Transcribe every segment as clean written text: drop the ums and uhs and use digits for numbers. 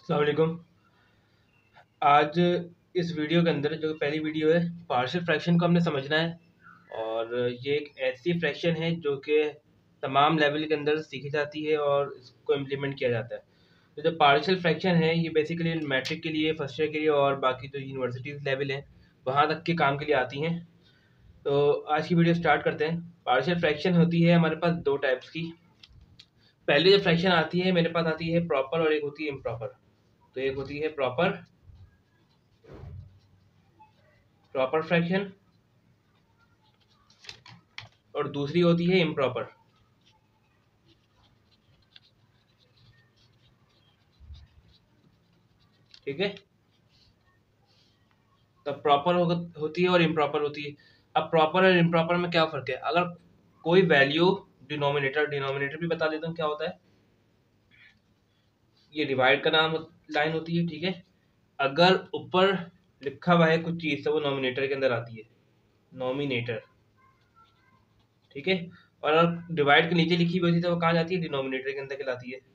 अस्सलाम वालेकुम। आज इस वीडियो के अंदर जो पहली वीडियो है, पार्शियल फ्रैक्शन को हमने समझना है। और ये एक ऐसी फ्रैक्शन है जो कि तमाम लेवल के अंदर सीखी जाती है और इसको इम्प्लीमेंट किया जाता है। तो जो पार्शियल फ्रैक्शन है ये बेसिकली मैट्रिक के लिए, फर्स्ट ईयर के लिए और बाकी जो यूनिवर्सिटीज़ लेवल हैं वहाँ तक के काम के लिए आती हैं। तो आज की वीडियो स्टार्ट करते हैं। पार्शियल फ्रैक्शन होती है हमारे पास दो टाइप्स की। पहली जो फ्रैक्शन आती है मेरे पास आती है प्रॉपर और एक होती है इम्प्रॉपर। तो एक होती है प्रॉपर प्रॉपर फ्रैक्शन और दूसरी होती है इम्प्रॉपर। ठीक है, तो प्रॉपर होती है और इम्प्रॉपर होती है। अब प्रॉपर और इम्प्रॉपर में क्या फर्क है? अगर कोई वैल्यू डिनोमिनेटर डिनोमिनेटर भी बता देता हूँ क्या होता है। ये डिवाइड का नाम लाइन होती है। ठीक है, अगर ऊपर लिखा हुआ है कुछ चीज़ तो वो नोमिनेटर के अंदर आती है, नोमिनेटर। ठीक है, और अगर डिवाइड के नीचे लिखी हुई होती है तो वो कहाँ जाती है? डिनोमिनेटर के अंदर कहलाती है।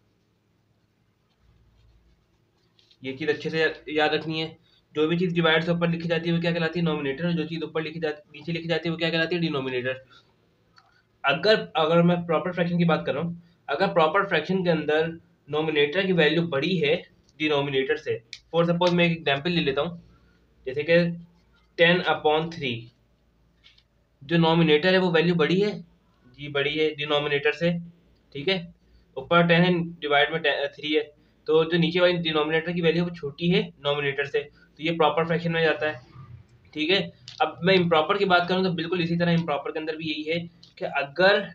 ये चीज़ अच्छे से याद रखनी है। जो भी चीज़ डिवाइड से ऊपर लिखी जाती है वो क्या कहलाती है? नोमिनेटर। और जो चीज़ ऊपर लिखी जाती नीचे लिखी जाती है वो क्या कहलाती है? डिनोमिनेटर। अगर अगर मैं प्रॉपर फ्रैक्शन की बात कर रहा हूँ, अगर प्रॉपर फ्रैक्शन के अंदर नोमिनेटर की वैल्यू बड़ी है डिनोमिनेटर से, फॉर सपोज मैं एक एग्जांपल ले लेता हूँ, जैसे कि 10/3। जो नोमिनेटर है वो वैल्यू बड़ी है जी, बड़ी है डिनोमिनेटर से। ठीक है, ऊपर 10 है, डिवाइड में 3 है, तो जो नीचे वाली डिनोमिनेटर की वैल्यू है वो छोटी है नोमिनेटर से, तो ये प्रॉपर फ्रैक्शन में जाता है। ठीक है, अब मैं इम्प्रॉपर की बात करूँ तो बिल्कुल इसी तरह इम्प्रॉपर के अंदर भी यही है कि अगर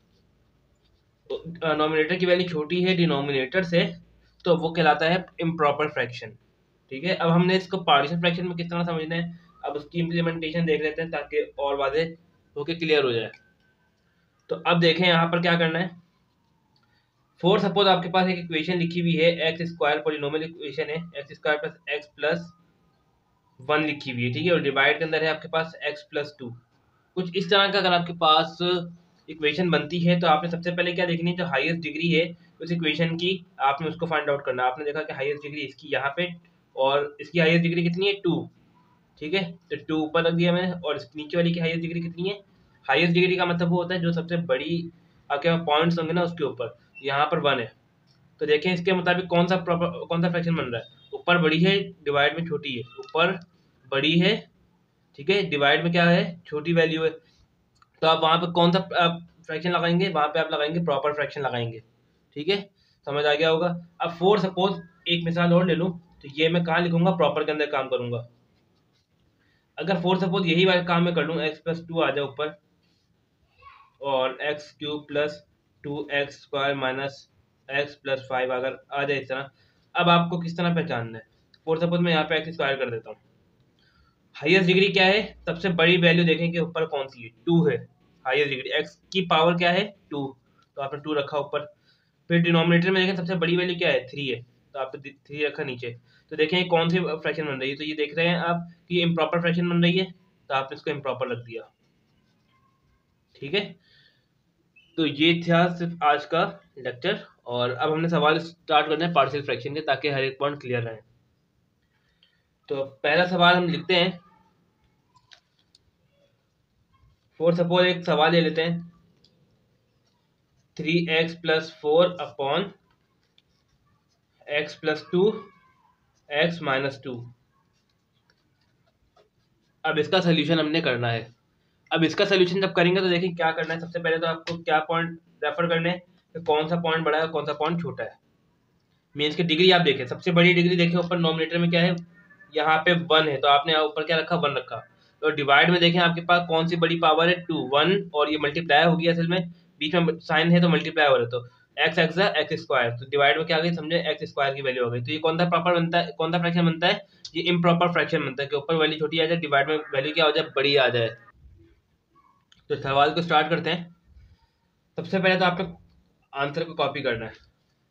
नोमिनेटर की वैल्यू छोटी है डिनोमिनेटर से तो वो कहलाता है इम्प्रॉपर फ्रैक्शन। ठीक है, अब हमने इसको पार्शियल फ्रैक्शन में किस तरह समझना है, अब उसकी इम्प्लीमेंटेशन देख लेते हैं ताकि और वाज़ेह होके क्लियर हो जाए। तो अब देखें यहाँ पर क्या करना है। फोर सपोज आपके पास एक इक्वेशन लिखी हुई है, एक्स स्क्वायर पॉलिनोमियल इक्वेशन है, x square plus x plus 1 लिखी हुई है। ठीक है, और डिवाइड के अंदर है आपके पास एक्स प्लस 2। कुछ इस तरह का अगर आपके पास इक्वेशन बनती है तो आपने सबसे पहले क्या देखनी है, जो हाईएस्ट डिग्री है उस इक्वेशन की आपने उसको फाइंड आउट करना है। आपने देखा कि हाईएस्ट डिग्री इसकी यहाँ पे और इसकी हाईएस्ट डिग्री कितनी है? 2। ठीक है, तो 2 ऊपर रख दिया मैंने और इसके नीचे वाली की हाईएस्ट डिग्री कितनी है? हाईएस्ट डिग्री का मतलब वो होता है जो सबसे बड़ी आपके पास पॉइंट्स होंगे ना उसके ऊपर। यहाँ पर 1 है, तो देखें इसके मुताबिक कौन सा फ्रैक्शन बन रहा है। ऊपर बड़ी है, डिवाइड में छोटी है। ऊपर बड़ी है, ठीक है, डिवाइड में क्या है? छोटी वैल्यू है। तो आप वहाँ पे कौन सा फ्रैक्शन लगाएंगे? वहाँ पे आप लगाएंगे प्रॉपर फ्रैक्शन लगाएंगे। ठीक है, समझ आ गया होगा। अब फोर सपोज एक मिसाल और ले लूँ, तो ये मैं कहाँ लिखूंगा? प्रॉपर के अंदर काम करूंगा। अगर फोर सपोज यही वाला काम मैं कर लूँ, एक्स प्लस 2 आ जाए ऊपर और x cube plus 2x² minus x plus 5 अगर आ जाए इस तरह। अब आपको किस तरह पहचानना है? फोर सपोज मैं यहाँ पे एक्स स्क्वायर कर देता हूँ। हाईएस्ट डिग्री क्या है? सबसे बड़ी वैल्यू देखें कि ऊपर कौन सी है? 2 है। हाईएस्ट डिग्री एक्स की पावर क्या है? 2, तो आपने 2 रखा ऊपर। फिर डिनोमिनेटर में देखें सबसे बड़ी वैल्यू क्या है? 3 है, तो आपने 3 रखा नीचे। तो देखें ये कौन सी फ्रैक्शन बन रही है, तो ये देख रहे हैं आप कि इम्प्रॉपर फ्रैक्शन बन रही है, तो आपने इसको इम्प्रॉपर रख दिया। ठीक है, तो ये था सिर्फ आज का लेक्चर। और अब हमने सवाल स्टार्ट करना है पार्शियल फ्रैक्शन के, ताकि हर एक पॉइंट क्लियर रहे। तो पहला सवाल हम लिखते हैं। फॉर सपोज एक सवाल ले लेते हैं, 3x plus 4 upon x plus 2 x minus 2। अब इसका सोल्यूशन हमने करना है। अब इसका सोल्यूशन जब करेंगे तो देखिए क्या करना है। सबसे पहले तो आपको क्या पॉइंट रेफर करने हैं कि कौन सा पॉइंट बड़ा है कौन सा पॉइंट छोटा है। मीन्स की डिग्री आप देखें, सबसे बड़ी डिग्री देखें ऊपर नोमिनेटर में क्या है? यहाँ पे 1 है, तो आपने ऊपर क्या रखा? 1 रखा। तो डिवाइड में देखें आपके पास कौन सी बड़ी पावर है? 2 1, और ये मल्टीप्लाई होगी असल में, बीच में साइन है तो मल्टीप्लाई हो रहा है, तो एक्स एक्स एक्स स्क्वायर, तो डिवाइड में क्या आ गई? समझे एक्स स्क्वायर की वैल्यू आ गई। तो ये कौन सा प्रॉपर बनता है, कौन सा फ्रैक्शन बनता है? ये इम्प्रॉपर फ्रैक्शन बनता है कि ऊपर वैल्यू छोटी आ जाए, डिवाइड में वैल्यू क्या हो जाए? बड़ी आ जाए। तो सवाल को स्टार्ट करते हैं। सबसे पहले तो आपको आंसर को कॉपी करना है।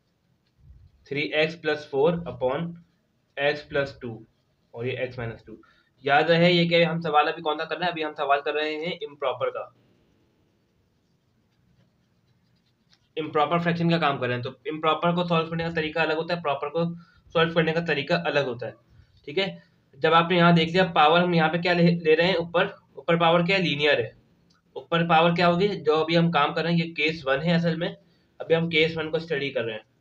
3x plus 4 upon x plus 2 और ये x माइनस 2। याद रहे ये कि हम सवाल अभी कौन सा कर रहे हैं? अभी हम सवाल कर रहे हैं इम्प्रॉपर का, इम्प्रॉपर फ्रैक्शन का काम कर रहे हैं। तो इम्प्रॉपर को सॉल्व करने का तरीका अलग होता है, प्रॉपर को सॉल्व करने का तरीका अलग होता है। ठीक है, जब आपने यहाँ देख लिया पावर, हम यहाँ पे क्या ले रहे हैं, ऊपर ऊपर पावर क्या है, लीनियर है। ऊपर पावर क्या होगी, जो अभी हम काम कर रहे हैं, ये केस 1 है असल में। अभी हम केस 1 को स्टडी कर रहे हैं।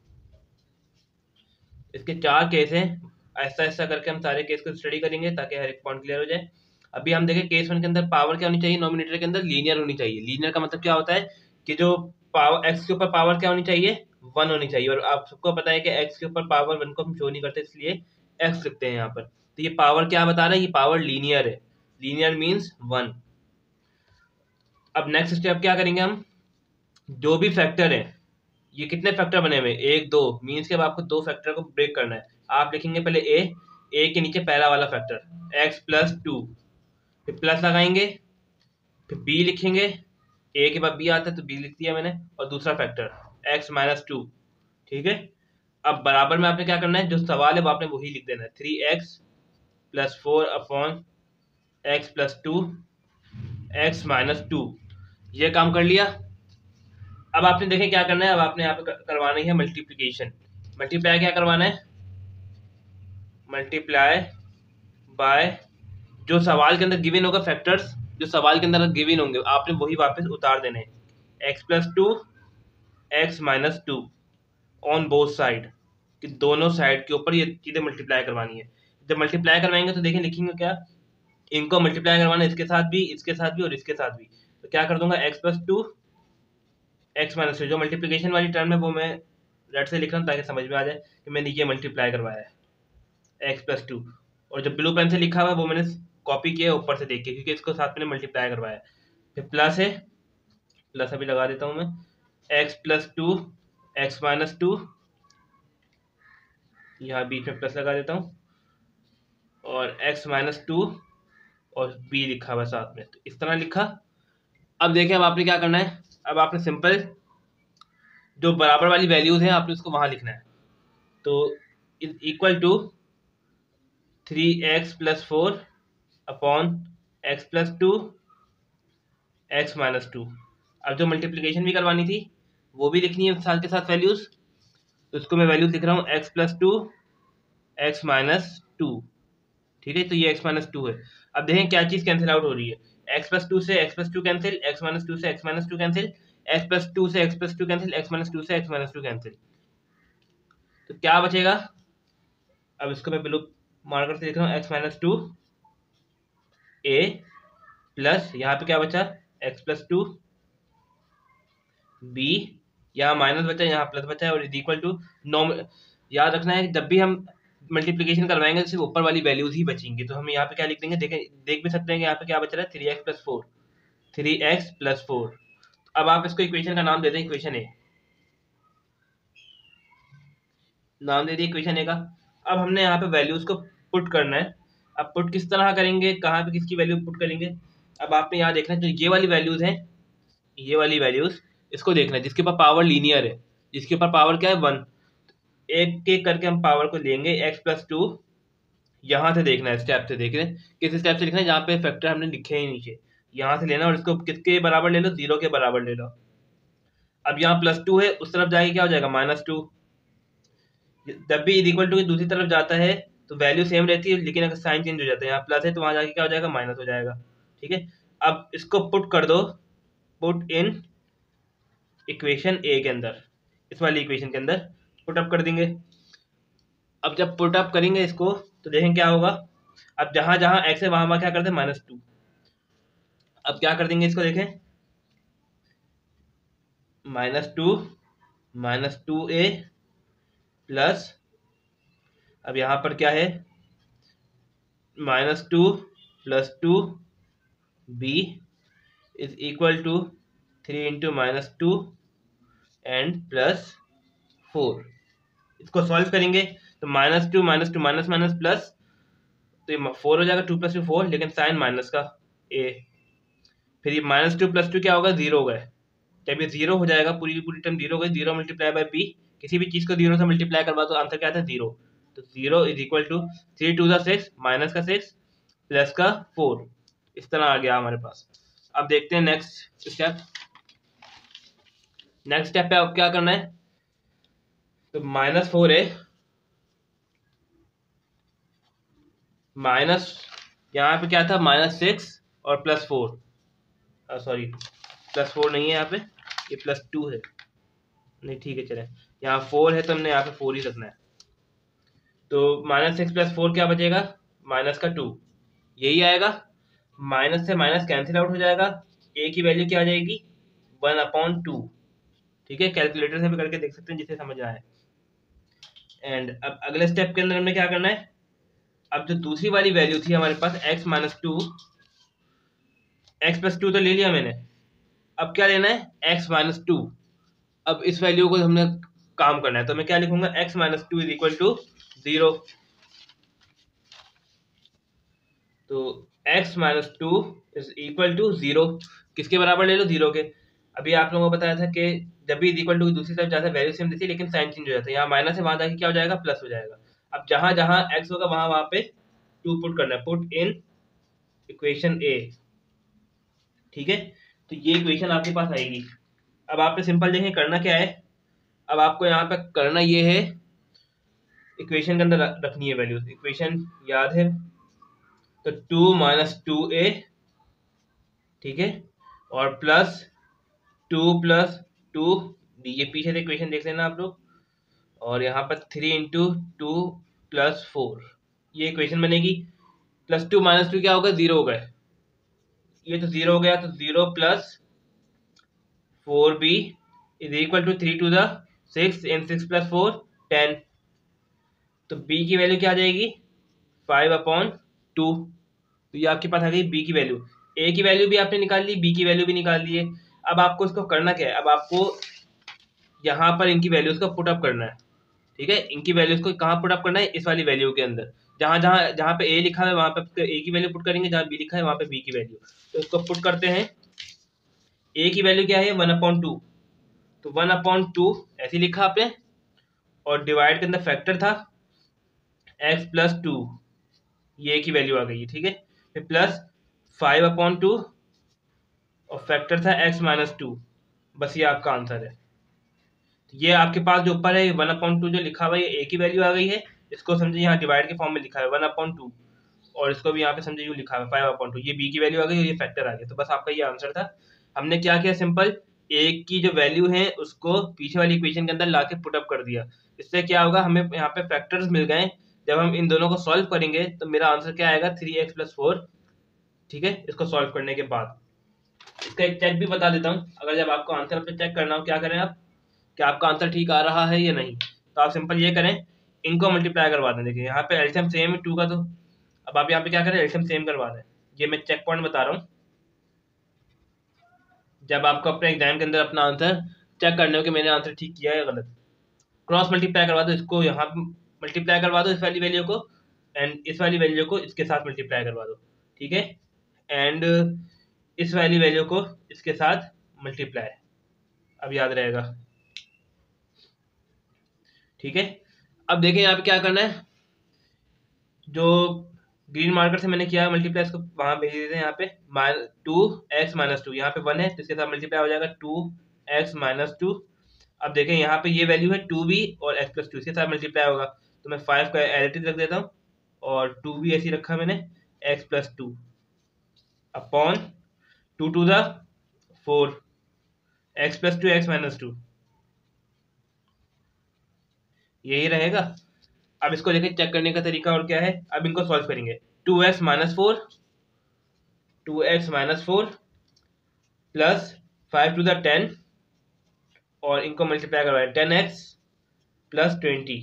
इसके 4 केस हैं, ऐसा ऐसा करके हम सारे केस को स्टडी करेंगे ताकि हर एक पॉइंट क्लियर हो जाए। अभी हम देखें केस 1 के अंदर पावर क्या होनी चाहिए, नोमिनेटर के अंदर लीनियर होनी चाहिए। लीनियर का मतलब क्या होता है कि जो पावर एक्स के ऊपर पावर क्या होनी चाहिए, 1 होनी चाहिए। और आप सबको पता है कि एक्स के ऊपर पावर 1 को हम शो नहीं करते, इसलिए एक्स लिखते हैं यहाँ पर। तो ये पावर क्या बता रहा है, ये पावर लीनियर है। Linear means 1। अब नेक्स्ट स्टेप क्या करेंगे हम, जो भी फैक्टर है, ये कितने फैक्टर बने हुए, 1 2, मीन्स के अब आपको 2 फैक्टर को ब्रेक करना है। आप लिखेंगे पहले ए के नीचे पहला वाला फैक्टर x+2, फिर प्लस लगाएंगे, फिर बी लिखेंगे, ए के बाद बी आता है तो बी लिख दिया मैंने, और दूसरा फैक्टर x-2। ठीक है, अब बराबर में आपने क्या करना है, जो सवाल है वो आपने वही लिख देना है, 3x+4 अपॉन x+2 x-2। ये काम कर लिया। अब आपने देखें क्या करना है, अब आपने यहाँ पे करवानी है मल्टीप्लीकेशन। मल्टीप्लाई क्या करवाना है, मल्टीप्लाई बाय जो सवाल के अंदर गिवन होगा फैक्टर्स, जो सवाल के अंदर गिवन होंगे आपने वही वापस उतार देने हैं। x+2 x-2 on both side, कि दोनों साइड के ऊपर ये चीजें मल्टीप्लाई करवानी है। जब मल्टीप्लाई करवाएंगे तो देखें लिखेंगे क्या, इनको मल्टीप्लाई करवाना है इसके साथ भी, इसके साथ भी और इसके साथ भी। तो क्या कर दूंगा, x+2 x-2, जो मल्टीप्लीकेशन वाली टर्म है वो मैं रेड से लिख रहा हूँ ताकि समझ में आ जाए कि मैंने ये मल्टीप्लाई करवाया है x+2। और जो ब्लू पेन से लिखा हुआ है वो मैंने कॉपी किया ऊपर से देख के, क्योंकि इसको साथ मैंने मल्टीप्लाई करवाया। फिर प्लस है, प्लस अभी लगा देता हूँ मैं, x+2 x-2, यहाँ बीच में प्लस लगा देता हूँ, और x-2 और b लिखा हुआ साथ में, तो इस तरह लिखा। अब देखिए अब आपने क्या करना है, अब आपने सिंपल जो बराबर वाली वैल्यूज हैं आपने उसको वहां लिखना है। तो is equal to 3x+4 upon x+2 x-2। अब जो मल्टीप्लिकेशन भी करवानी थी वो भी लिखनी है साथ के साथ वैल्यूज, तो इसको मैं वैल्यूज लिख रहा हूँ x+2 x-2। ठीक है, तो ये x-2 है। अब देखें क्या चीज कैंसिल आउट हो रही है, x+2 से x+2 कैंसिल, x-2 से x-2 कैंसिल, x+2 से x+2 कैंसिल, x-2 से x-2 कैंसिल। तो क्या बचेगा, अब इसको मैं ब्लू मार्कर से लिख रहा हूँ, x-2 a प्लस यहाँ पे क्या बचा, x+2 b, यहाँ माइनस बचा यहाँ प्लस बचा है, और इज इक्वल टू याद रखना है जब भी हम मल्टीप्लिकेशन करवाएंगे तो सिर्फ ऊपर वाली वैल्यूज ही बचेंगी। तो हम यहाँ पे क्या लिख देंगे, देख भी सकते हैं कि यहाँ पे क्या बच रहा है, 3x+4 3x+4। अब आप इसको इक्वेशन का नाम दे दें, इक्वेशन ए नाम दे दिए इक्वेशन ए का। अब हमने यहाँ पे वैल्यूज को पुट करना है। अब पुट किस तरह करेंगे, कहाँ पे किसकी वैल्यू पुट करेंगे, अब आपने यहाँ देखना है जो ये वाली वैल्यूज हैं, ये वाली वैल्यूज इसको देखना है जिसके ऊपर पावर लीनियर है, जिसके ऊपर पावर क्या है 1। एक एक करके हम पावर को लेंगे, x+2 यहाँ से देखना है, स्टेप से देख रहे हैं किस स्टेप से लिखना है, जहाँ पे फैक्टर हमने लिखे ही नीचे यहाँ से लेना, और इसको किसके बराबर ले लो, 0 के बराबर ले लो। अब यहाँ +2 है, उस तरफ जाके क्या हो जाएगा, -2। जब भी इज इक्वल टू की दूसरी तरफ जाता है तो वैल्यू सेम रहती है, लेकिन अगर साइन चेंज हो जाता है, यहाँ प्लस है तो वहां जाके क्या हो जाएगा, माइनस हो जाएगा। ठीक है, अब इसको पुट कर दो, पुट इन इक्वेशन ए के अंदर, इस वाली इक्वेशन के अंदर पुट अप कर देंगे। अब जब पुट अप करेंगे इसको तो देखें क्या होगा, अब जहां जहां एक्स है वहां वहां क्या करते हैं, -2। अब क्या कर देंगे इसको, देखें -2 प्लस, अब यहाँ पर क्या है, -2 + 2b is equal to 3 × -2 and +4। इसको सॉल्व करेंगे तो -2 -2 माइनस माइनस प्लस, तो ये 4 हो जाएगा, 2 + 2 4, लेकिन साइन माइनस का a। फिर ये -2 + 2 क्या होगा, 0 होगा। जब ये 0 हो जाएगा, पूरी की पूरी टर्म 0 हो गई, 0 मल्टीप्लाई बाय b, किसी भी चीज को 0 से मल्टीप्लाई करवा तो आंसर क्या आता है, 0। तो 0 इज इक्वल टू 3 × 2 = 6, माइनस का 6 प्लस का 4, इस तरह आ गया हमारे पास। अब देखते हैं नेक्स्ट स्टेप। नेक्स्ट स्टेप पे अब क्या करना है, तो -4 है, माइनस, यहाँ पे क्या था -6 और +4, सॉरी +4 नहीं है यहाँ पे, ये +2 है, नहीं ठीक है चले, यहाँ 4 है तो हमने यहाँ पे 4 ही रखना है। तो -6 + 4 क्या बचेगा, -2, यही आएगा। माइनस से माइनस कैंसिल आउट हो जाएगा, ए की वैल्यू क्या आ जाएगी 1/2। ठीक है, कैलकुलेटर से भी करके देख सकते हैं जिसे समझ आए। एंड अब अगले स्टेप के अंदर हमने क्या करना है, अब जो दूसरी वाली वैल्यू थी हमारे पास x - 2, x + 2 तो ले लिया मैंने, अब क्या लेना है x - 2। अब इस वैल्यू को हमने काम करना है, तो मैं क्या लिखूंगा x - 2 = 0। तो x - 2 = 0, किसके बराबर ले लो 0 के। अभी आप लोगों को बताया था कि जब भी इक्वल टू दूसरी तरफ जाता है वैल्यू सेम देती है लेकिन साइन चेंज हो जाता है, यहाँ माइनस से वहां जाके क्या हो जाएगा प्लस हो जाएगा। अब जहां जहां x होगा वहां वहां पे 2 पुट करना है, पुट इन इक्वेशन ए। ठीक है, तो ये इक्वेशन आपके पास आएगी। अब आपने सिंपल देखें करना क्या है, अब आपको यहाँ पे करना ये है, इक्वेशन के अंदर रखनी है वैल्यू, इक्वेशन याद है तो 2 - 2a, ठीक है, और प्लस 2 + 2, ये पीछे से इक्वेशन देख लेना आप लोग, और यहाँ पर 3 × 2 + 4, ये इक्वेशन बनेगी। +2 - 2 क्या होगा 0 होगा, ये तो 0 हो गया, तो 0 + 4b = 3 to the 6 and 6 + 4 10। तो b की वैल्यू क्या आ जाएगी 5/2। तो ये आपके पास आ गई b की वैल्यू। a की वैल्यू भी आपने निकाल ली, b की वैल्यू भी निकाल ली है। अब आपको इसको करना क्या है, अब आपको यहाँ पर इनकी वैल्यूज को पुट अप करना है। ठीक है, इनकी वैल्यूज को कहाँ पुट अप करना है, इस वाली वैल्यू के अंदर, जहाँ जहाँ जहाँ पे a लिखा है वहाँ पे a की वैल्यू पुट करेंगे, जहाँ b लिखा है वहाँ पे b की वैल्यू। तो इसको पुट करते हैं, a की वैल्यू क्या है 1/2, तो 1/2 ऐसे लिखा आपने, और डिवाइड के अंदर फैक्टर था x + 2, ये की वैल्यू आ गई है। ठीक है, फिर प्लस 5/2 और फैक्टर था x - 2, बस ये आपका आंसर है। ये आपके पास जो ऊपर है 1/2 जो लिखा हुआ है ये a की वैल्यू आ गई है, इसको समझे यहाँ डिवाइड के फॉर्म में लिखा है 1/2, और इसको भी यहाँ पे समझे यूँ लिखा है 5/2, ये b की वैल्यू आ गई और ये फैक्टर आ गया। तो बस आपका ये आंसर था। हमने क्या किया, सिंपल a की जो वैल्यू है उसको पीछे वाली इक्वेशन के अंदर लाके पुट अप कर दिया। इससे क्या होगा, हमें यहाँ पे फैक्टर्स मिल गए। जब हम इन दोनों को सॉल्व करेंगे तो मेरा आंसर क्या आएगा 3x + 4। ठीक है, इसको सॉल्व करने के बाद इसका एक चेक भी बता देता हूँ। अगर जब आपको आंसर अपने चेक करना हो क्या करें आप, कि आपका आंसर ठीक आ रहा है या नहीं, तो आप सिंपल ये करें, इनको मल्टीप्लाई करवा दें। देखिए यहाँ पे एलसीएम सेम है 2 का, तो अब आप यहाँ पे क्या करें एलसीएम सेम करवा दें। ये मैं चेक पॉइंट बता रहा हूँ, जब आपको अपने एग्जाम के अंदर अपना आंसर चेक करने हो कि मैंने आंसर ठीक किया है या गलत, क्रॉस मल्टीप्लाई करवा दो, इसको यहाँ मल्टीप्लाई करवा दो इस वाली वैल्यू को, एंड इस वाली वैल्यू को इसके साथ मल्टीप्लाई करवा दो। ठीक है, एंड इस वाली वैल्यू को इसके साथ मल्टीप्लाई, अब याद रहेगा। ठीक है, अब देखें यहाँ पे क्या करना है, जो ग्रीन मार्कर से मैंने किया है मल्टीप्लाई, इसको वहां भेज देते हैं। यहाँ पे 2x - 2, यहाँ पे 1 है तो इसके साथ मल्टीप्लाई हो जाएगा 2x - 2। अब देखें यहाँ पे ये वैल्यू है 2b और x + 2, इसके साथ मल्टीप्लाई होगा, तो मैं 5 का एज इट इज रख देता हूँ, और 2b ऐसे रखा मैंने, x + 2 upon 2 to the 4, x + 2 x - 2, यही रहेगा। अब इसको लेके चेक करने का तरीका और क्या है, अब इनको सॉल्व करेंगे। 2x - 4 प्लस 5 to the 10, और इनको मल्टीप्लाई करवाएं 10x + 20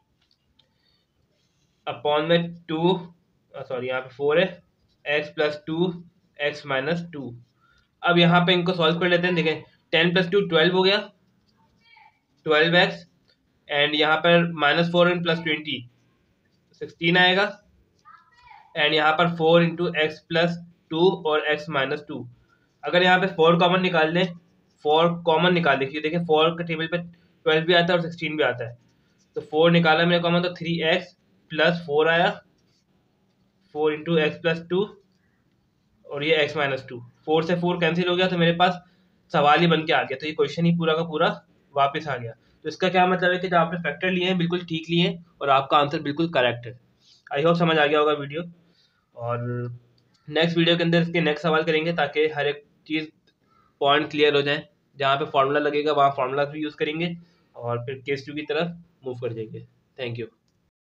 अपॉन में 2, सॉरी यहाँ पे 4 है, x + 2 x - 2। अब यहाँ पे इनको सॉल्व कर लेते हैं। देखें 10 + 2 12 हो गया, 12x, एंड यहाँ पर -4 + 20 16 आएगा, एंड यहाँ पर 4 × x + 2 और x - 2। अगर यहाँ पे 4 कॉमन निकाल लें, 4 कॉमन निकाल देखिए, देखिए 4 के टेबल पे 12 भी आता है और 16 भी आता है, तो 4 निकाला मैंने कॉमन, तो 3x + 4 आया, 4 × x + 2 और ये x - 2, 4 से 4 कैंसिल हो गया, तो मेरे पास सवाल ही बन के आ गया, तो ये क्वेश्चन ही पूरा का पूरा वापस आ गया। तो इसका क्या मतलब है कि जो आपने फैक्टर लिए हैं बिल्कुल ठीक लिए हैं और आपका आंसर बिल्कुल करेक्ट है। आई होप समझ आ गया होगा वीडियो। और नेक्स्ट वीडियो के अंदर इसके नेक्स्ट सवाल करेंगे ताकि हर एक चीज़ पॉइंट क्लियर हो जाए। जहाँ पे फार्मूला लगेगा वहाँ फार्मूला भी यूज़ करेंगे और फिर केस 2 की तरफ मूव कर जाएंगे। Thank you.